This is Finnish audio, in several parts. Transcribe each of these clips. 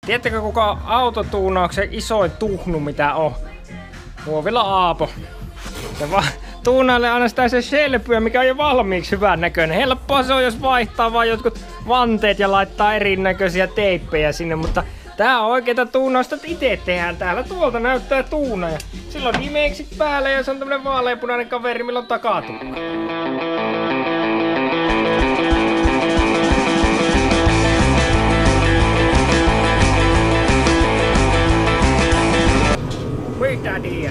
Tiedättekö kuka autotuunauksen isoin tuhnu mitä on? Muovila Aapo. Se vaan tuunaille aina sitä se shelpyä, mikä on jo valmiiksi hyvän näköinen. Helppoa se on, jos vaihtaa vaan jotkut vanteet ja laittaa erinäköisiä teippejä sinne, mutta tää on oikeeta tuunausta, että itse tehdään täällä. Tuolta näyttää tuuna ja silloin dimeksit päällä ja se on tämmönen vaaleanpunainen kaveri, millä on takatukka. Mitä tiedät?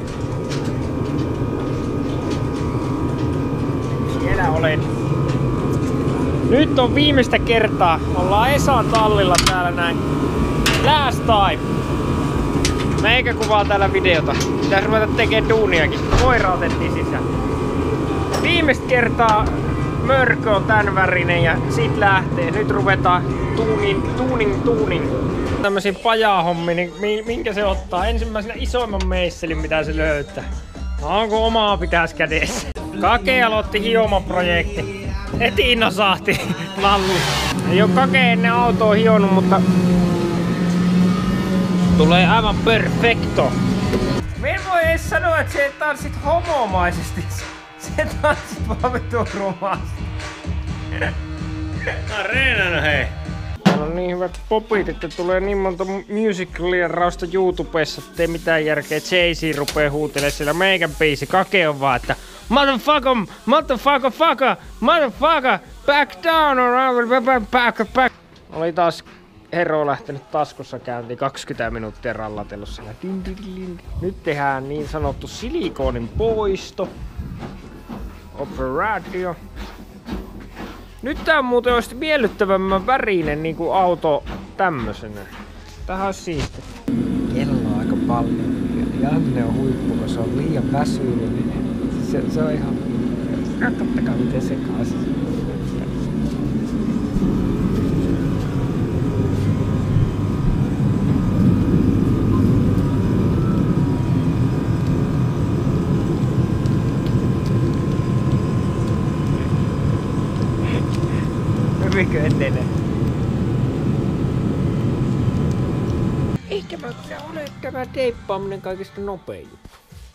Siellä olen. Nyt on viimeistä kertaa. Ollaan Esan tallilla täällä näin. Last time. Meikä kuvaa täällä videota. Pitäis ruveta tekemään duuniakin. Koira otettiin sisään. Viimeistä kertaa mörkö on tän värinen ja sit lähtee. Nyt ruvetaan tuuning. Tämmösiä pajahommia, niin minkä se ottaa? Ensimmäisenä isoimman meisselin mitä se löytää. Onko omaa pitäis kädessä? Kake aloitti hiomaprojekti. Heti nasahti lallu. Ei oo Kake ennen autoa hionut, mutta tulee aivan perfecto. Me en voi edes sanoa, että se tanssit homomaisesti. Se tanssit vaan vitun rumasti. Mä oon reenannut hei. Täällä on niin hyvät popit, että tulee niin monta musicalia-rausta YouTubessa, ettei mitään järkeä. Jay-Z rupee huutelemaan siellä meikän biisi. Kake on vaan, että motherfucker, back down or I will back. Oli taas Hero lähtenyt taskussa käyntiin 20 minuuttia rallatellut siellä. Nyt tehdään niin sanottu silikoonin poisto. Operaatio. Nyt tää on muuten olisi miellyttävämmän värinen niinku auto tämmösenä. Tähän on siisti. Kello on aika paljon. Janne on huippu, kun se on liian väsyinen. Se on ihan... Katsottakaa miten sekaisin. Hyvinkö etenee? Eikä mä ole tämä teippaaminen kaikista nopein juttu.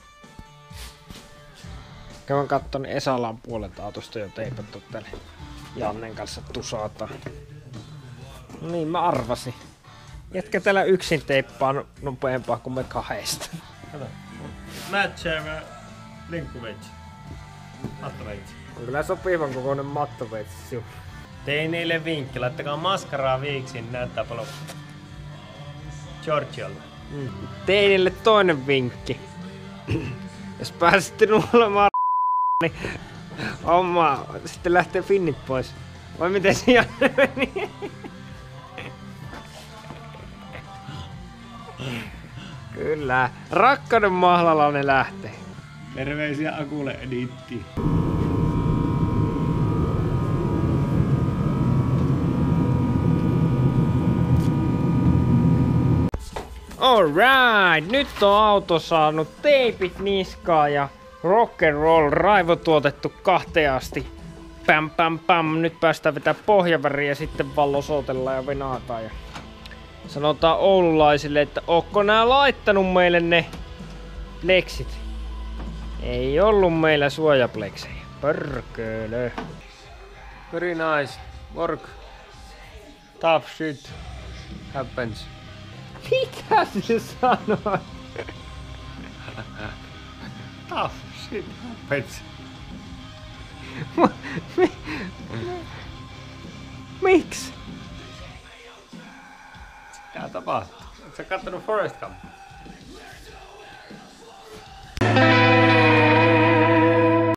Käyn katton Esalan puolet autosta jo teipattu tänne. Jannen kanssa tusataan. No niin, mä arvasin. Jätkä täällä yksin teippaa nopeampaa kuin me kahdesta. Matchaamme linkkuveitsi. Mattoveitsi. On kyllä sopivan kokoinen mattoveitsi. Tein niille vinkki, laittakaa maskaraa viiksi, niin näyttää paljon Georgialla. Teinille toinen vinkki. Jos pääsitte nuolemaan niin homma sitten lähtee finnit pois. Vai miten se Janne meni? Kyllä. Rakkauden mahlalla ne lähtee. Terveisiä Akulle editti. Alright, nyt on auto saanut teipit niskaan ja rock'n'roll raivo tuotettu kahteen asti. Pam. Nyt päästään vetää pohjaväriä ja sitten vaan losotellaan ja venataan. Ja sanotaan oululaisille, että ootko nää laittanut meille ne pleksit? Ei ollut meillä suojapleksejä. Pörkölö. Very nice work. Tough shit happens. Mitä se sanoi? Tough shit happens. Miksi? Mitä tapahtuu? Oletko sä kattonut Forrest Gump?